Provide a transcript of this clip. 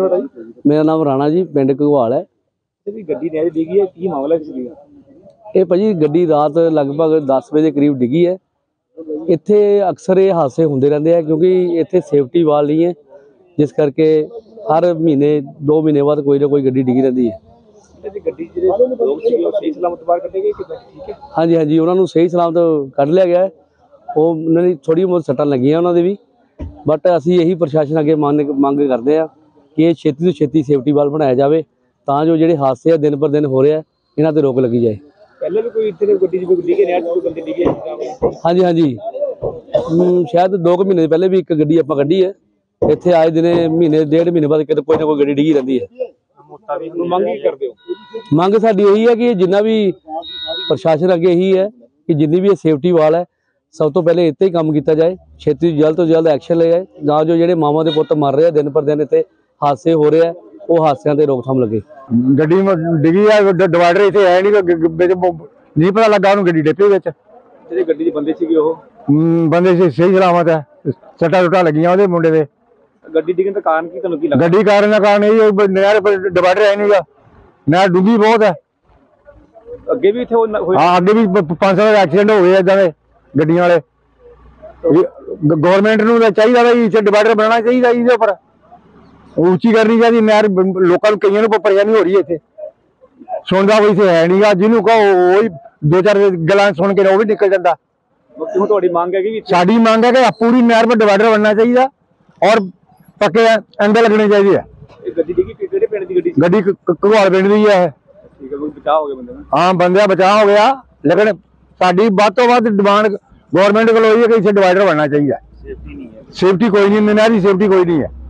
ਤੁਹਾਡਾ ਜੀ? ਮੇਰਾ ਨਾਮ ਰਾਣਾ ਜੀ, ਪਿੰਡ ਘਗਵਾਲ ਹੈ। ਜਿਹੜੀ ਗੱਡੀ ਨਹਿਰ ਡਿੱਗੀ ਹੈ, ਕੀ ਮਾਮਲਾ ਸੀ? ਇਹ ਭਾਜੀ ਗੱਡੀ ਰਾਤ ਲਗਭਗ 10 ਵਜੇ ਦੇ ਕਰੀਬ ਡਿੱਗੀ ਹੈ। ਇੱਥੇ ਅਕਸਰ ਇਹ ਹਾਦਸੇ ਹੁੰਦੇ ਰਹਿੰਦੇ ਆ ਕਿਉਂਕਿ ਇੱਥੇ ਸੇਫਟੀ ਵਾਲ ਨਹੀਂ ਹੈ, ਜਿਸ ਕਰਕੇ ਹਰ ਮਹੀਨੇ 2 ਮਹੀਨੇ ਬਾਅਦ ਕੋਈ ਨਾ ਕੋਈ ਗੱਡੀ ਡਿੱਗੀ ਰਹਿੰਦੀ ਹੈ। ਗੱਡੀ ਜਿਹੜੇ ਲੋਕ ਸੀਗੇ ਉਹ ਸਹੀ ਸਲਾਮਤ ਬਾਹਰ ਕੱਢੇ ਗਏ ਕਿੱਦਾਂ? ਠੀਕ ਹੈ। ਹਾਂਜੀ ਹਾਂਜੀ, ਉਹਨਾਂ ਨੂੰ ਸਹੀ ਸਲਾਮਤ ਕੱਢ ਲਿਆ ਗਿਆ ਹੈ। ਉਹਨਾਂ ਦੀ ਥੋੜੀ ਬਹੁਤ ਸੱਟਾਂ ਲੱਗੀਆਂ ਉਹਨਾਂ ਦੇ ਵੀ, ਬਟ ਅਸੀਂ ਇਹੀ ਪ੍ਰਸ਼ਾਸਨ ਅੱਗੇ ਮੰਗ ਕਰਦੇ ਆ ਕਿ ਇਹ ਛੇਤੀ ਤੋਂ ਛੇਤੀ ਸੇਫਟੀ ਵਾਲ ਬਣਾਇਆ ਜਾਵੇ ਤਾਂ ਜੋ ਜਿਹੜੇ ਹਾਦਸੇ ਆ ਦਿਨ ਪਰ ਦਿਨ ਹੋ ਰਹੇ ਆ ਇਹਨਾਂ ਤੇ ਰੋਕ ਲੱਗੀ ਜਾਏ। ਪਹਿਲੇ ਵੀ ਕੋਈ ਇੱਥੇ ਗੱਡੀ ਜਿਵੇਂ ਡਿੱਗੇ ਨਹਿਰ 'ਚ ਕੋਈ ਬੰਦੇ ਡਿੱਗੇ? ਹਾਂਜੀ ਹਾਂਜੀ, ਸ਼ਾਇਦ 2 ਮਹੀਨੇ ਪਹਿਲੇ ਵੀ ਇੱਕ ਗੱਡੀ ਆਪਾਂ ਕੱਢੀ ਹੈ। ਇੱਥੇ ਆਏ ਦਿਨੇ ਮਹੀਨੇ 1.5 ਮਹੀਨੇ ਬਾਅਦ ਕਿਤੇ ਕੋਈ ਨਾ ਕੋਈ ਗੱਡੀ ਡਿੱਗੀ ਰਹਿੰਦੀ ਹੈ। ਮੰਗ ਕੀ ਕਰਦੇ ਹੋ? ਮੰਗ ਸਾਡੀ ਇਹੀ ਹੈ ਕਿ ਜਿੰਨਾ ਵੀ ਪ੍ਰਸ਼ਾਸਨ ਅੱਗੇ ਇਹੀ ਹੈ ਕਿ ਜਿੰਨੀ ਵੀ ਇਹ ਸੇਫਟੀ ਵਾਲ ਹੈ ਸਭ ਤੋਂ ਪਹਿਲੇ ਇੱਥੇ ਹੀ ਕੰਮ ਕੀਤਾ ਜਾਏ, ਛੇਤੀ ਜਲਦ ਤੋਂ ਜਲਦ ਐਕਸ਼ਨ ਲਿਆ ਜਾਏ ਤਾਂ ਜੋ ਜਿਹੜੇ ਮਾਵਾਂ ਦੇ ਪੁੱਤ ਮਰ ਰਹੇ ਆ ਦਿਨ ਪਰ ਦਿਨ ਇੱਥੇ ਹਾਦਸੇ ਹੋ ਰਹੇ ਆ ਉਹ ਹਾਦਸਿਆਂ ਤੇ ਰੋਕਥਾਮ ਲੱਗੇ। ਗੱਡੀ ਡਿੱਗੀ ਆ, ਡਿਵਾਈਡਰ ਇੱਥੇ ਹੈ ਨਹੀਂ ਪਤਾ ਲੱਗਾ ਉਹਨੂੰ ਗੱਡੀ ਡਿੱਪੀ ਵਿੱਚ। ਜਿਹੜੇ ਗੱਡੀ ਦੇ ਬੰਦੇ ਸੀਗੇ ਉਹ ਬੰਦੇ ਸਹੀ ਸਲਾਮਤ ਹੈ, ਸੱਟਾਂ ਸੁੱਟਾਂ ਲੱਗੀਆਂ ਉਹਦੇ ਮੁੰਡੇ ਦੇ। ਗੱਡੀ ਡਿੱਗਣ ਦਾ ਕਾਰਨ ਕੀ ਤੁਹਾਨੂੰ ਕੀ ਲੱਗਦਾ? ਗੱਡੀ ਕਾਰਨ ਦਾ ਕਾਰਨ ਇਹ ਨਹਿਰ ਡਿਵਾਈਡਰ ਹੈ ਨਹੀਂਗਾ, ਨਹਿਰ ਡੂੰਘੀ ਬਹੁਤ ਹੈ। ਅੱਗੇ ਵੀ ਇੱਥੇ ਹਾਂ, ਅੱਗੇ ਵੀ 5-7 ਐਕਸੀਡੈਂਟ ਹੋ ਗਏ ਏਦਾਂ ਦੇ ਗੱਡੀਆਂ ਵਾਲੇ। ਗਵਰਨਮੈਂਟ ਨੂੰ ਚਾਹੀਦਾ ਵੀ ਇੱਥੇ ਡਿਵਾਈਡਰ ਬਣਾਉਣਾ ਚਾਹੀਦਾ, ਇਹਦੇ ਉੱਪਰ ਉੱਚੀ ਕਰਨੀ ਚਾਹੀਦੀ ਨਹਿਰ। ਲੋਕਾਂ ਨੂੰ ਕਈਆਂ ਨੂੰ ਪਰੇਸ਼ਾਨੀ ਹੋ ਰਹੀ ਹੈ, ਇੱਥੇ ਸੁਣਦਾ ਕੋਈ ਇੱਥੇ ਹੈ ਨਹੀਂਗਾ। ਜਿਹਨੂੰ ਕਹੋ ਉਹੀ 2-4 ਗੱਲਾਂ ਸੁਣ ਕੇ ਉਹ ਵੀ ਨਿਕਲ ਜਾਂਦਾ। ਹੁਣ ਤੁਹਾਡੀ ਮੰਗ ਹੈਗੀ? ਸਾਡੀ ਮੰਗ ਹੈ ਕਿ ਪੂਰੀ ਨਹਿਰ 'ਤੇ ਡਿਵਾਈਡਰ ਬਣਨਾ ਚਾਹੀਦਾ ਔਰ ਪੱਕੇ ਐਂਗਲ ਲੱਗਣੇ ਚਾਹੀਦੇ ਆ। ਗੱਡੀ ਡਿੱਗੀ ਕਿਹੜੇ ਪਿੰਡ ਦੀ ਗੱਡੀ? ਗੱਡੀ ਘਗਵਾਲ ਪਿੰਡ ਦੀ ਹੈ। ਠੀਕ ਹੈ, ਕੋਈ ਬਚਾਅ ਹੋ ਗਿਆ ਬੰਦੇ ਦਾ? ਹਾਂ, ਬੰਦਿਆਂ ਬਚਾਅ ਹੋ ਗਿਆ, ਲੇਕਿਨ ਸਾਡੀ ਵੱਧ ਤੋਂ ਵੱਧ ਡਿਮਾਂਡ ਗਵਰਨਮੈਂਟ ਕੋਲ ਹੋਈ ਹੈ ਕਿ ਇੱਥੇ ਡਿਵਾਈਡਰ ਬਣਨਾ ਚਾਹੀਦਾ। ਸੇਫਟੀ ਨਹੀਂ ਹੈ। ਸੇਫਟੀ ਕੋਈ ਨਹੀਂ, ਨਹਿਰ ਦੀ ਸੇਫਟੀ ਕੋਈ ਨਹੀਂ ਹੈ।